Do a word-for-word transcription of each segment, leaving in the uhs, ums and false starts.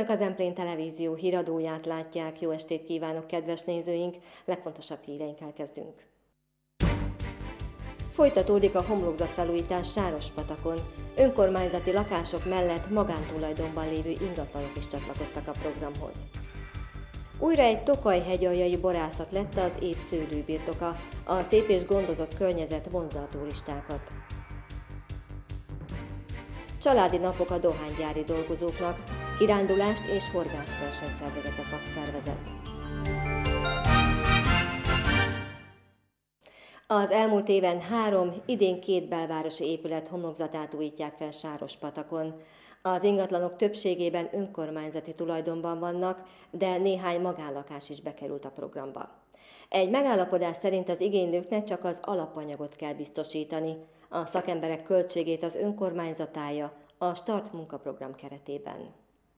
Önök az Emplén Televízió híradóját látják. Jó estét kívánok, kedves nézőink! Legfontosabb híreinkkel kezdünk. Folytatódik a homlokzatfelújítás Sárospatakon. Önkormányzati lakások mellett magántulajdonban lévő ingatlanok is csatlakoztak a programhoz. Újra egy tokaj-hegyaljai borászat lett az év szőlőbirtoka. A szép és gondozott környezet vonzza a turistákat. Családi napok a dohánygyári dolgozóknak, kirándulást és horgászversenyt szervezett a szakszervezet. Az elmúlt éven három, idén két belvárosi épület homlokzatát újítják fel Sárospatakon. Az ingatlanok többségében önkormányzati tulajdonban vannak, de néhány magánlakás is bekerült a programba. Egy megállapodás szerint az igénylőknek csak az alapanyagot kell biztosítani, a szakemberek költségét az önkormányzat állja a Start munkaprogram keretében.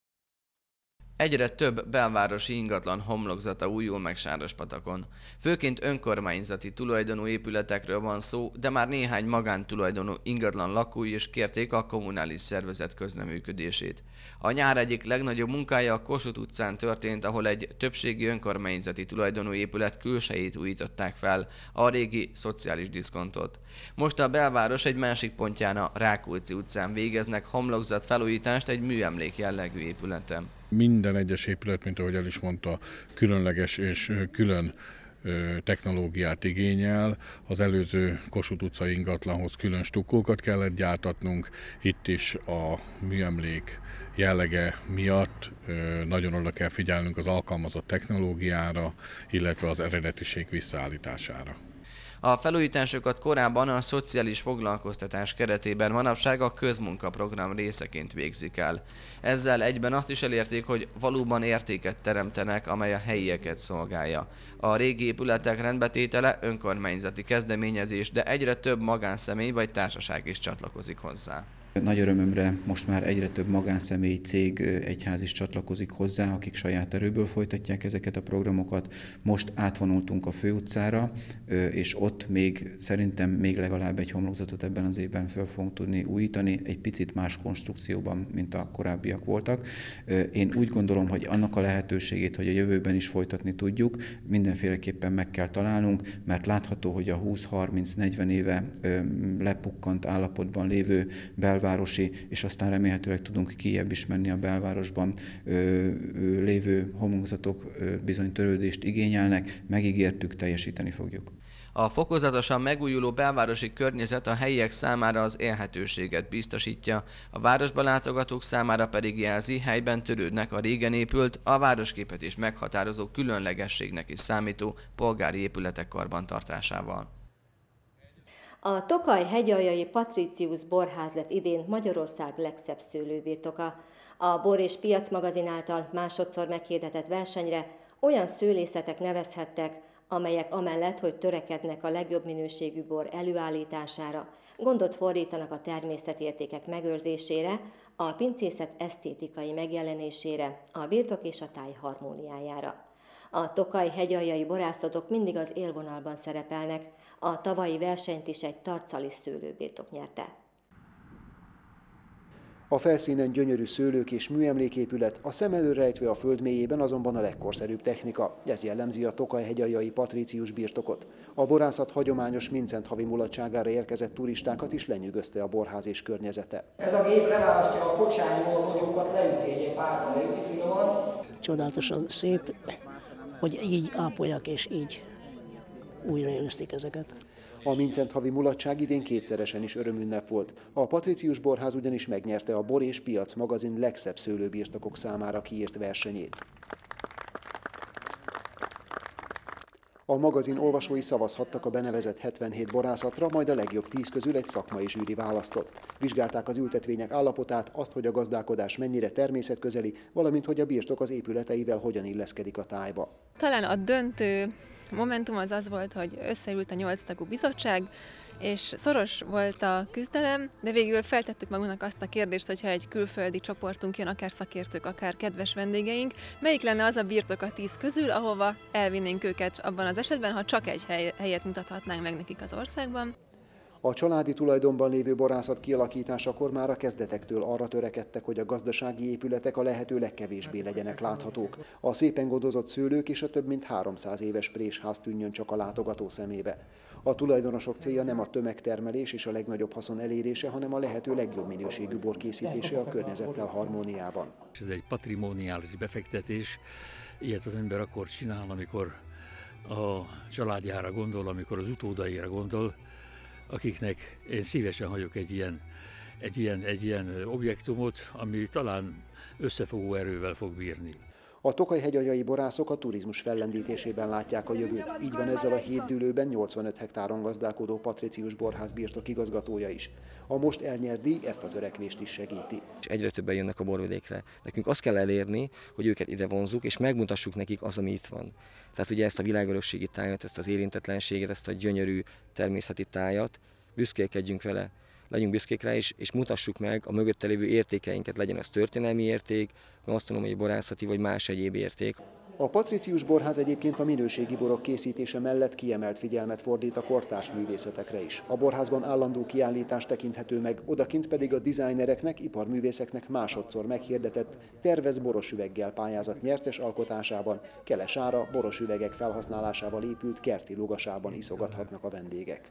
Egyre több belvárosi ingatlan homlokzata újul meg Sárospatakon. Főként önkormányzati tulajdonú épületekről van szó, de már néhány magántulajdonú ingatlan lakói is kérték a kommunális szervezet közreműködését. A nyár egyik legnagyobb munkája a Kossuth utcán történt, ahol egy többségi önkormányzati tulajdonú épület külsejét újították fel, a régi szociális diszkontot. Most a belváros egy másik pontján, a Rákóczi utcán végeznek homlokzat felújítást egy műemlék jellegű épületen. Minden egyes épület, mint ahogy el is mondta, különleges és külön technológiát igényel. Az előző Kossuth utcai ingatlanhoz külön stukkókat kellett gyártatnunk. Itt is a műemlék jellege miatt nagyon oda kell figyelnünk az alkalmazott technológiára, illetve az eredetiség visszaállítására. A felújításokat korábban a szociális foglalkoztatás keretében, manapság a közmunkaprogram részeként végzik el. Ezzel egyben azt is elérték, hogy valóban értéket teremtenek, amely a helyieket szolgálja. A régi épületek rendbetétele önkormányzati kezdeményezés, de egyre több magánszemély vagy társaság is csatlakozik hozzá. Nagy örömömre most már egyre több magánszemély, cég, egyház is csatlakozik hozzá, akik saját erőből folytatják ezeket a programokat. Most átvonultunk a főutcára, és ott még szerintem még legalább egy homlokzatot ebben az évben fel fogunk tudni újítani, egy picit más konstrukcióban, mint a korábbiak voltak. Én úgy gondolom, hogy annak a lehetőségét, hogy a jövőben is folytatni tudjuk, mindenféleképpen meg kell találnunk, mert látható, hogy a húsz-harminc-negyven éve lepukkant állapotban lévő belvárosi városi, és aztán remélhetőleg tudunk kijebb is menni a belvárosban ö, ö, lévő homlokzatok ö, bizony törődést igényelnek, megígértük, teljesíteni fogjuk. A fokozatosan megújuló belvárosi környezet a helyiek számára az élhetőséget biztosítja, a városba látogatók számára pedig jelzi, helyben törődnek a régen épült, a városképet is meghatározó különlegességnek is számító polgári épületek karbantartásával. A Tokaj-hegyaljai Patricius borház lett idén Magyarország legszebb szőlőbirtoka. A Bor és Piac magazin által másodszor meghirdetett versenyre olyan szőlészetek nevezhettek, amelyek amellett, hogy törekednek a legjobb minőségű bor előállítására, gondot fordítanak a természetértékek megőrzésére, a pincészet esztétikai megjelenésére, a birtok és a táj harmóniájára. A Tokaj-hegyaljai borászatok mindig az élvonalban szerepelnek, a tavalyi versenyt is egy tarcali szőlőbirtok nyerte. A felszínen gyönyörű szőlők és műemléképület, a szem elől rejtve a föld mélyében azonban a legkorszerűbb technika. Ez jellemzi a Tokaj-hegyaljai Patricius birtokot. A borászat hagyományos Mincenthavi mulatságára érkezett turistákat is lenyűgözte a borház és környezete. Ez a gép leválasztja a kocsányból vagyokat, leüti egy pálca, leüti finoman. Csodálatosan szép, hogy így ápolják és így újraélesztik ezeket. A Mincenthavi mulatság idén kétszeresen is örömünnep volt. A Patricius borház ugyanis megnyerte a Bor és Piac magazin legszebb szőlőbirtokok számára kiírt versenyét. A magazin olvasói szavazhattak a benevezett hetvenhét borászatra, majd a legjobb tíz közül egy szakmai zsűri választott. Vizsgálták az ültetvények állapotát, azt, hogy a gazdálkodás mennyire természetközeli, valamint hogy a birtok az épületeivel hogyan illeszkedik a tájba. Talán a döntő momentum az az volt, hogy összeült a nyolc tagú bizottság, és szoros volt a küzdelem, de végül feltettük magunknak azt a kérdést, hogyha egy külföldi csoportunk jön, akár szakértők, akár kedves vendégeink, melyik lenne az a birtok a tíz közül, ahova elvinnénk őket abban az esetben, ha csak egy hely, helyet mutathatnánk meg nekik az országban. A családi tulajdonban lévő borászat kialakításakor már a kezdetektől arra törekedtek, hogy a gazdasági épületek a lehető legkevésbé legyenek láthatók. A szépen gondozott szőlők és a több mint háromszáz éves présház tűnjön csak a látogató szemébe. A tulajdonosok célja nem a tömegtermelés és a legnagyobb haszon elérése, hanem a lehető legjobb minőségű bor készítése a környezettel harmóniában. Ez egy patrimoniális befektetés, ilyet az ember akkor csinál, amikor a családjára gondol, amikor az utódaira gondol, akiknek én szívesen hagyok egy ilyen, egy ilyen, egy ilyen objektumot, ami talán összefogó erővel fog bírni. A tokaj-hegyaljai borászok a turizmus fellendítésében látják a jövőt. Így van ezzel a hétdőlőben nyolcvanöt hektáron gazdálkodó Patricius Borház birtok igazgatója is. A most elnyert díj ezt a törekvést is segíti. Egyre többen jönnek a borvidékre. Nekünk azt kell elérni, hogy őket ide vonzuk, és megmutassuk nekik az, ami itt van. Tehát ugye ezt a világörökségi tájat, ezt az érintetlenséget, ezt a gyönyörű természeti tájat, büszkélkedjünk vele. Legyünk büszkék rá is, és mutassuk meg a mögötte lévő értékeinket, legyen ez történelmi érték, gasztronómiai, borászati vagy más egyéb érték. A Patricius Borház egyébként a minőségi borok készítése mellett kiemelt figyelmet fordít a kortárs művészetekre is. A borházban állandó kiállítás tekinthető meg, odakint pedig a dizájnereknek, iparművészeknek másodszor meghirdetett tervez borosüveggel pályázat nyertes alkotásában, Kelesára borosüvegek felhasználásával épült kerti lugasában iszogathatnak a vendégek.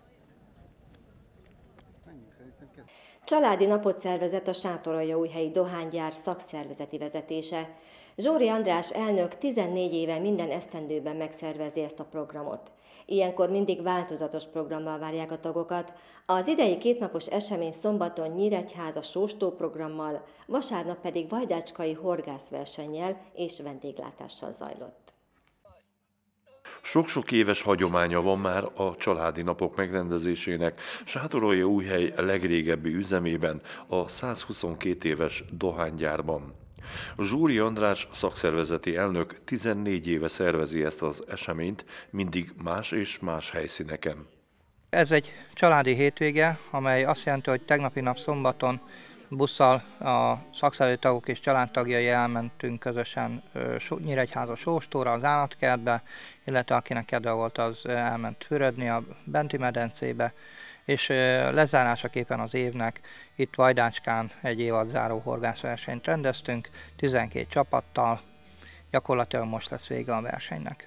Családi napot szervezett a Sátoraljaújhelyi Dohánygyár szakszervezeti vezetése. Zsóri András elnök tizennégy éve minden esztendőben megszervezi ezt a programot. Ilyenkor mindig változatos programmal várják a tagokat. Az idei kétnapos esemény szombaton Nyíregyháza sóstó programmal, vasárnap pedig vajdácskai horgászversennyel és vendéglátással zajlott. Sok-sok éves hagyománya van már a családi napok megrendezésének Sátoraljaújhely legrégebbi üzemében, a százhuszonkét éves dohánygyárban. Zsóri András szakszervezeti elnök tizennégy éve szervezi ezt az eseményt, mindig más és más helyszíneken. Ez egy családi hétvége, amely azt jelenti, hogy tegnapi nap szombaton busszal a szakszervezeti tagok és családtagjai elmentünk közösen Nyíregyháza sóstóra, az állatkertbe, illetve akinek kedve volt, az elment fürödni a benti medencébe, és lezárásaképpen az évnek itt Vajdácskán egy évadzáró horgászversenyt rendeztünk, tizenkét csapattal, gyakorlatilag most lesz vége a versenynek.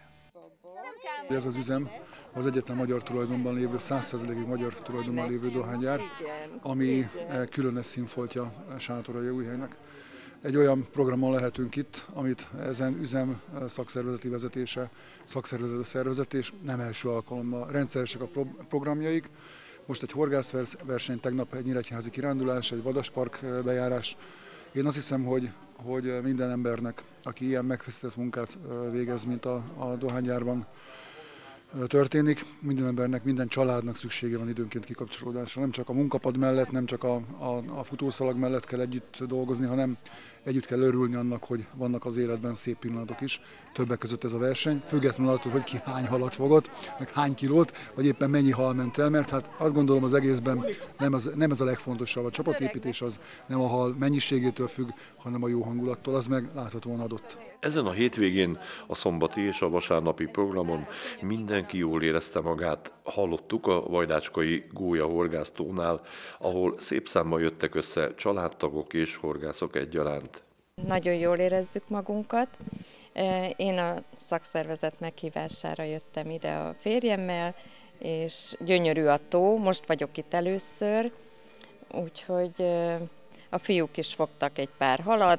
Ez az üzem az egyetlen magyar tulajdonban lévő, száz százalékig magyar tulajdonban lévő dohánygyár, ami különös színfoltja Sátoraljaújhelynek. Egy olyan programon lehetünk itt, amit ezen üzem szakszervezeti vezetése, szakszervezeti szervezet, és nem első alkalommal rendszeresek a programjaik. Most egy horgászverseny, tegnap egy nyíregyházi kirándulás, egy vadaspark bejárás. Én azt hiszem, hogy, hogy minden embernek, aki ilyen megfeszített munkát végez, mint a, a dohánygyárban történik, minden embernek, minden családnak szüksége van időnként kikapcsolódásra. Nem csak a munkapad mellett, nem csak a, a, a futószalag mellett kell együtt dolgozni, hanem együtt kell örülni annak, hogy vannak az életben szép pillanatok is. Többek között ez a verseny, függetlenül attól, hogy ki hány halat fogott, meg hány kilót, vagy éppen mennyi hal ment el, mert hát azt gondolom az egészben nem, az, nem ez a legfontosabb. A csapatépítés az nem a hal mennyiségétől függ, hanem a jó hangulattól, az meg láthatóan adott. Ezen a hétvégén, a szombati és a vasárnapi programon mindenki jól érezte magát. Hallottuk a vajdácskai gólyahorgásztónál, ahol szép számban jöttek össze családtagok és horgászok egyaránt. Nagyon jól érezzük magunkat. Én a szakszervezet meghívására jöttem ide a férjemmel, és gyönyörű a tó, most vagyok itt először, úgyhogy a fiúk is fogtak egy pár halat,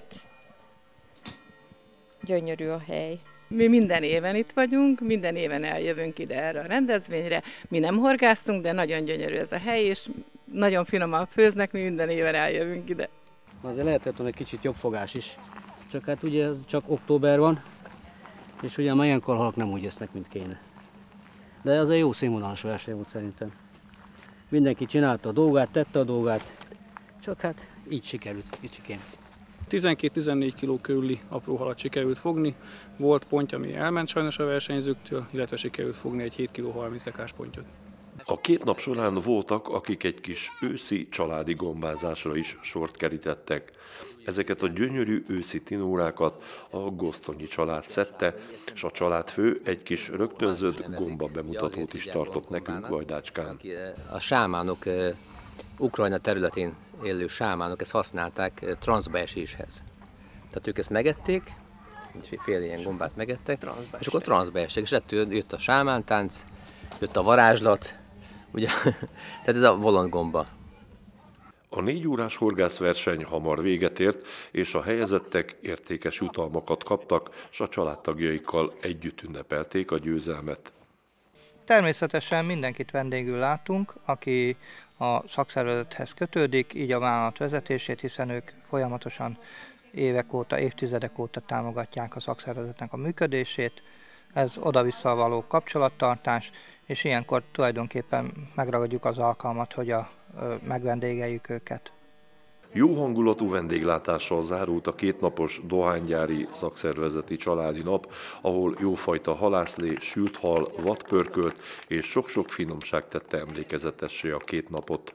gyönyörű a hely. Mi minden éven itt vagyunk, minden éven eljövünk ide erre a rendezvényre. Mi nem horgásztunk, de nagyon gyönyörű ez a hely, és nagyon finoman főznek, mi minden éven eljövünk ide. Azért lehetett volna egy kicsit jobb fogás is, csak hát ugye ez csak október van, és ugye már ilyenkor halak nem úgy esznek, mint kéne. De az egy jó színvonalas verseny volt szerintem. Mindenki csinálta a dolgát, tette a dolgát, csak hát így sikerült, kicsikén. tizenkét-tizennégy kiló körüli apró halat sikerült fogni, volt pontja, ami elment sajnos a versenyzőktől, illetve sikerült fogni egy hét kiló harminc dekás pontyot. A két nap során voltak, akik egy kis őszi családi gombázásra is sort kerítettek. Ezeket a gyönyörű őszi tinórákat a Gosztonyi család szedte, és a családfő egy kis rögtönzött gomba bemutatót is tartott nekünk Gajdácskán. A sámánok, Ukrajna területén élő sámánok ezt használták transzbeeséshez. Tehát ők ezt megették, fél ilyen gombát megettek, és akkor transzbeestek, és ettől jött a sámántánc, jött a varázslat, ugye, tehát ez a bolondgomba. A négy órás horgászverseny hamar véget ért, és a helyezettek értékes jutalmakat kaptak, s a családtagjaikkal együtt ünnepelték a győzelmet. Természetesen mindenkit vendégül látunk, aki a szakszervezethez kötődik, így a vállalat vezetését, hiszen ők folyamatosan évek óta, évtizedek óta támogatják a szakszervezetnek a működését. Ez oda-vissza való kapcsolattartás, és ilyenkor tulajdonképpen megragadjuk az alkalmat, hogy a, megvendégeljük őket. Jó hangulatú vendéglátással zárult a kétnapos dohánygyári szakszervezeti családi nap, ahol jófajta halászlé, sült hal, vadpörkölt és sok-sok finomság tette emlékezetessé a két napot.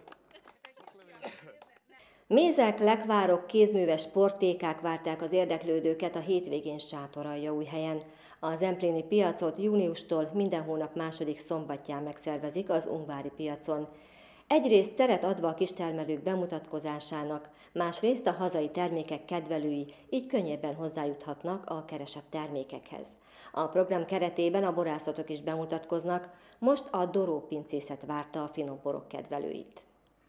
Mézek, lekvárok, kézműves portékák várták az érdeklődőket a hétvégén Sátoraljaújhelyen. A Zempléni piacot júniustól minden hónap második szombatján megszervezik az Ungvári piacon. Egyrészt teret adva a kistermelők bemutatkozásának, másrészt a hazai termékek kedvelői így könnyebben hozzájuthatnak a keresett termékekhez. A program keretében a borászatok is bemutatkoznak, most a Doró pincészet várta a finomborok kedvelőit.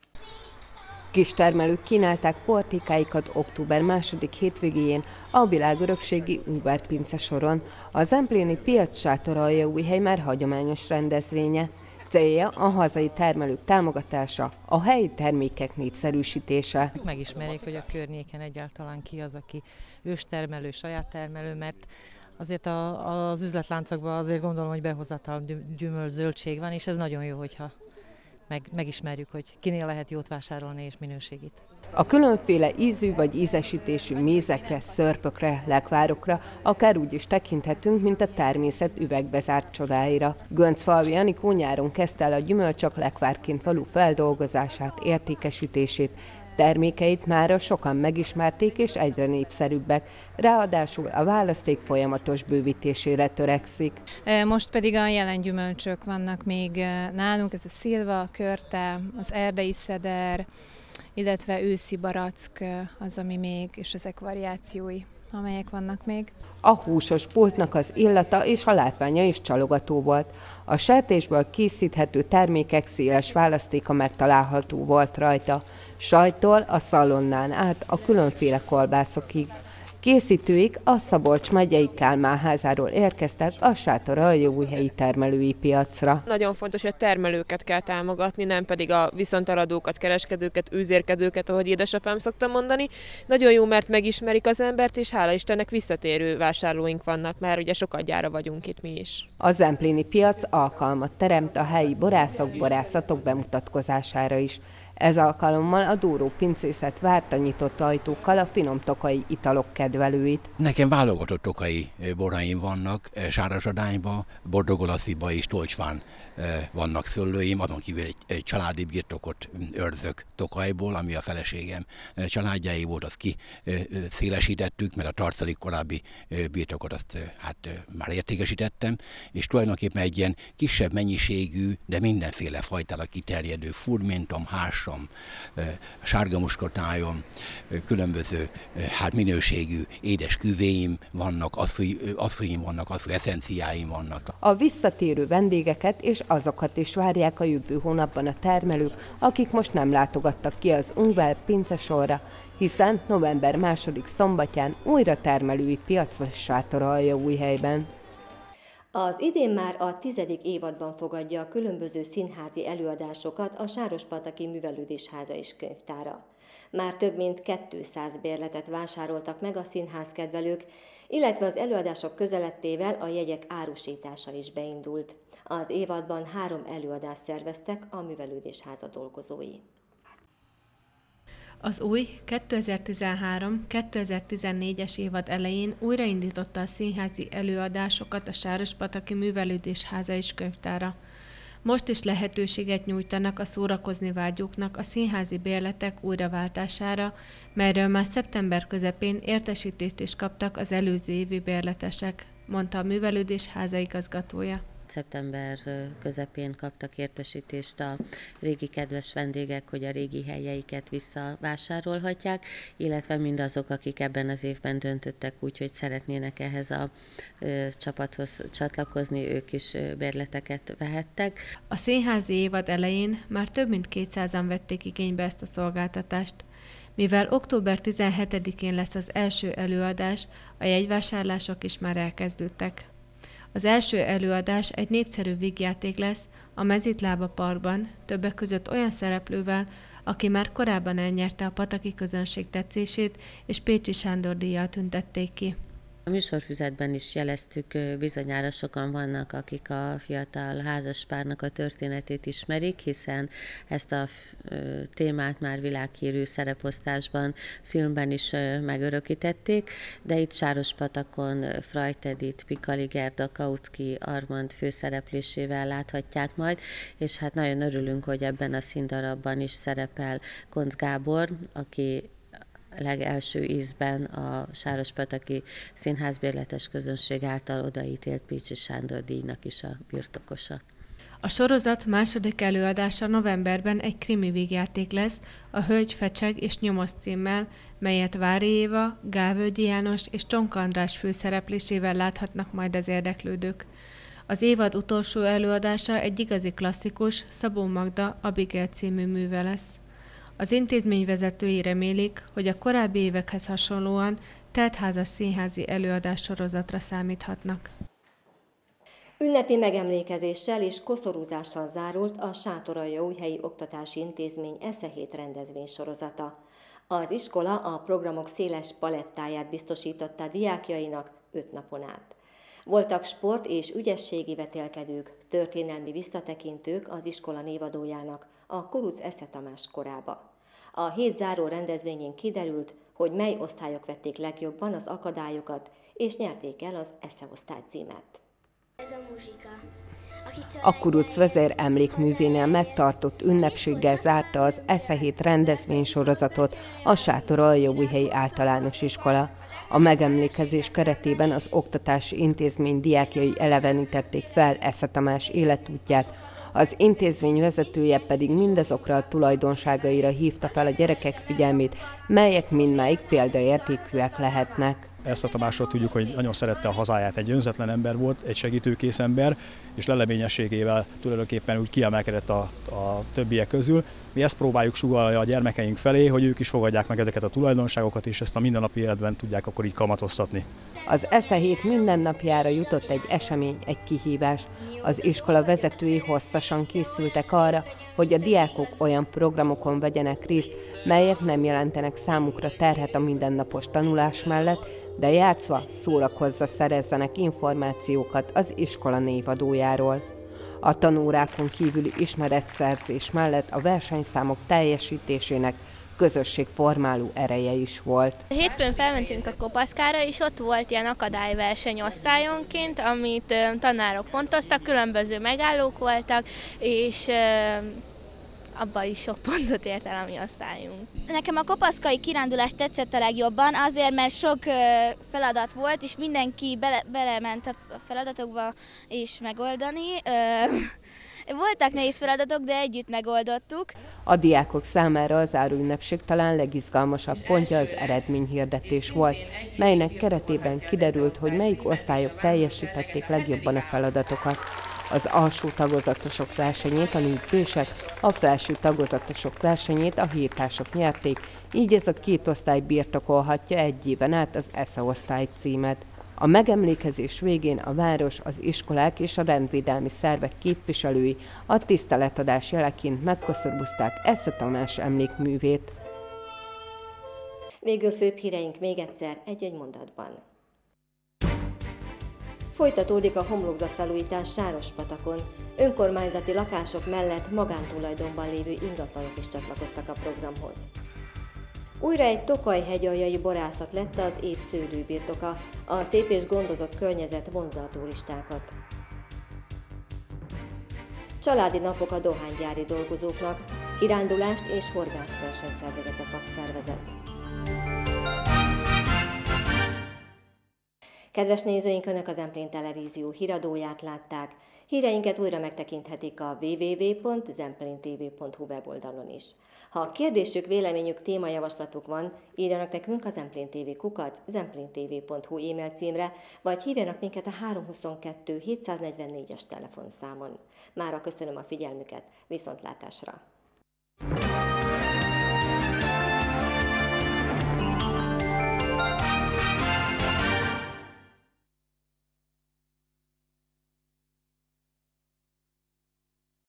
Kistermelők kínálták portékáikat október második hétvégéjén a világörökségi Ungvár pince soron. A Zempléni piac Sátoraljaújhely már hagyományos rendezvénye. Célja a hazai termelők támogatása, a helyi termékek népszerűsítése. Megismerjék, hogy a környéken egyáltalán ki az, aki őstermelő, saját termelő, mert azért a, az üzletláncokban azért gondolom, hogy behozatal gyümölcs, zöldség van, és ez nagyon jó, hogyha meg, megismerjük, hogy kinél lehet jót vásárolni és minőségit. A különféle ízű vagy ízesítésű mézekre, szörpökre, lekvárokra akár úgy is tekinthetünk, mint a természet üvegbe zárt csodáira. Göncfalvi Anikó nyáron kezdte el a gyümölcsök lekvárként való feldolgozását, értékesítését. Termékeit mára sokan megismerték és egyre népszerűbbek, ráadásul a választék folyamatos bővítésére törekszik. Most pedig a jelen gyümölcsök vannak még nálunk, ez a szilva, körte, az erdei szeder, illetve őszi barack az, ami még, és ezek variációi, amelyek vannak még. A húsos pultnak az illata és a látványa is csalogató volt. A sertésből készíthető termékek széles választéka megtalálható volt rajta, sajttól a szalonnán át a különféle kolbászokig. Készítőik a Szabolcs megyei Kálmán-házáról érkeztek a Sátoraljaújhelyi termelői piacra. Nagyon fontos, hogy a termelőket kell támogatni, nem pedig a viszonteladókat, kereskedőket, üzérkedőket, ahogy édesapám szokta mondani. Nagyon jó, mert megismerik az embert, és hála Istennek visszatérő vásárlóink vannak, mert ugye sokat gyára vagyunk itt mi is. A Zempléni piac alkalmat teremt a helyi borászok, borászatok bemutatkozására is. Ez alkalommal a Doró pincészet várta nyitott ajtókkal a finom tokai italok kedvelőit. Nekem válogatott tokai boraim vannak, Sárazsadányban, Bordogolasziba és Tolcsván vannak szőlőim, azon kívül egy, egy családi birtokot őrzök Tokajból, ami a feleségem családjáé volt, azt ki szélesítettük, mert a tartalék korábbi birtokot azt hát már értékesítettem, és tulajdonképpen egy ilyen kisebb mennyiségű, de mindenféle fajtára kiterjedő furmintom, hársam, sárga muskotályom, különböző hát minőségű édes küvéim vannak, asszonyim vannak, asszony eszenciáim vannak. A visszatérő vendégeket és azokat is várják a jövő hónapban a termelők, akik most nem látogattak ki az Ungvár pince sorra, hiszen november második szombatján újra termelői piac lesz Sátoraljaújhelyben. Az idén már a tizedik évadban fogadja a különböző színházi előadásokat a Sárospataki Művelődésháza és Könyvtára. Már több mint kétszáz bérletet vásároltak meg a színházkedvelők, illetve az előadások közelettével a jegyek árusítása is beindult. Az évadban három előadást szerveztek a Művelődésháza dolgozói. Az új kétezer-tizenhárom kétezer-tizennégyes évad elején újraindította a színházi előadásokat a Sárospataki Művelődésháza és Könyvtára. Most is lehetőséget nyújtanak a szórakozni vágyóknak a színházi bérletek újraváltására, melyről már szeptember közepén értesítést is kaptak az előző évi bérletesek, mondta a művelődés házaigazgatója. Szeptember közepén kaptak értesítést a régi kedves vendégek, hogy a régi helyeiket visszavásárolhatják, illetve mindazok, akik ebben az évben döntöttek úgy, hogy szeretnének ehhez a csapathoz csatlakozni, ők is bérleteket vehettek. A színházi évad elején már több mint kétszázan vették igénybe ezt a szolgáltatást. Mivel október tizenhetedikén lesz az első előadás, a jegyvásárlások is már elkezdődtek. Az első előadás egy népszerű vígjáték lesz a Mezitlába Parkban, többek között olyan szereplővel, aki már korábban elnyerte a pataki közönség tetszését, és Pécsi Sándor díjjal tüntették ki. A műsorfüzetben is jeleztük, bizonyára sokan vannak, akik a fiatal házaspárnak a történetét ismerik, hiszen ezt a témát már világhírű szereposztásban, filmben is megörökítették, de itt Sárospatakon Frajt Edith, Pikali Gerda, Kautsky Armand főszereplésével láthatják majd, és hát nagyon örülünk, hogy ebben a színdarabban is szerepel Koncz Gábor, aki legelső ízben a Sárospataki színházbérletes közönség által odaítélt Pécsi Sándor díjnak is a birtokosa. A sorozat második előadása novemberben egy krimi vígjáték lesz, a Hölgy, fecseg és nyomoz címmel, melyet Vári Éva, Gálvölgyi János és Csonka András főszereplésével láthatnak majd az érdeklődők. Az évad utolsó előadása egy igazi klasszikus, Szabó Magda Abigail című műve lesz. Az intézmény vezetői remélik, hogy a korábbi évekhez hasonlóan teltházas színházi előadás sorozatra számíthatnak. Ünnepi megemlékezéssel és koszorúzással zárult a Sátoraljaújhelyi Oktatási Intézmény eszehét rendezvénysorozata. Az iskola a programok széles palettáját biztosította a diákjainak öt napon át. Voltak sport- és ügyességi vetélkedők, történelmi visszatekintők az iskola névadójának, a Kuruc Esze Tamás korába. A hét záró rendezvényén kiderült, hogy mely osztályok vették legjobban az akadályokat, és nyerték el az Esze osztály címet. Ez a muzsika. A Kuruc vezér emlékművénél megtartott ünnepséggel zárta az eszehét rendezvénysorozatot a Sátoraljaújhelyi Általános Iskola. A megemlékezés keretében az oktatási intézmény diákjai elevenítették fel Esze Tamás életútját, az intézmény vezetője pedig mindazokra a tulajdonságaira hívta fel a gyerekek figyelmét, melyek mindmáig példaértékűek lehetnek. Esze Tamásról tudjuk, hogy nagyon szerette a hazáját, egy önzetlen ember volt, egy segítőkész ember, és leleményességével tulajdonképpen úgy kiemelkedett a, a többiek közül. Mi ezt próbáljuk sugallani a gyermekeink felé, hogy ők is fogadják meg ezeket a tulajdonságokat, és ezt a mindennapi életben tudják akkor így kamatoztatni. Az eszehét mindennapjára jutott egy esemény, egy kihívás. Az iskola vezetői hosszasan készültek arra, hogy a diákok olyan programokon vegyenek részt, melyek nem jelentenek számukra terhet a mindennapos tanulás mellett, de játszva, szórakozva szerezzenek információkat az iskola névadójáról. A tanórákon kívüli ismeretszerzés mellett a versenyszámok teljesítésének közösségformáló ereje is volt. Hétfőn felmentünk a Kopaszkára, és ott volt ilyen akadályverseny osztályonként, amit tanárok pontoztak, különböző megállók voltak, és abban is sok pontot ért el a mi osztályunk. Nekem a kopaszkai kirándulás tetszett a legjobban, azért, mert sok feladat volt, és mindenki bele, belement a feladatokba és megoldani. Voltak nehéz feladatok, de együtt megoldottuk. A diákok számára az záróünnepség talán legizgalmasabb pontja az eredményhirdetés volt, melynek keretében kiderült, hogy melyik osztályok teljesítették legjobban a feladatokat. Az alsó tagozatosok versenyét a négypések, a felső tagozatosok versenyét a hétások nyerték, így ez a két osztály birtokolhatja egy éven át az Esze osztály címet. A megemlékezés végén a város, az iskolák és a rendvédelmi szervek képviselői a tiszteletadás jeleként megkoszorúzták Esze Tamás emlékművét. Végül főbb híreink még egyszer egy-egy mondatban. Folytatódik a homlokzatfelújítás Sárospatakon. Önkormányzati lakások mellett magántulajdonban lévő ingatlanok is csatlakoztak a programhoz. Újra egy Tokaj-hegyaljai borászat lett az év szőlőbirtoka. A szép és gondozott környezet vonzza a turistákat. családi napok a dohánygyári dolgozóknak, kirándulást és horgászversenyt szervezett a szakszervezet. Kedves nézőink, Önök az Zemplén Televízió híradóját látták. Híreinket újra megtekinthetik a double-u double-u double-u pont zemplén t v pont hu weboldalon is. Ha kérdésük, véleményük, témajavaslatuk van, írjanak nekünk a zemplén t v kukac zemplén t v pont hu e-mail címre, vagy hívjanak minket a három huszonkettő hétszáznegyvennégyes telefonszámon. Mára köszönöm a figyelmüket, viszontlátásra!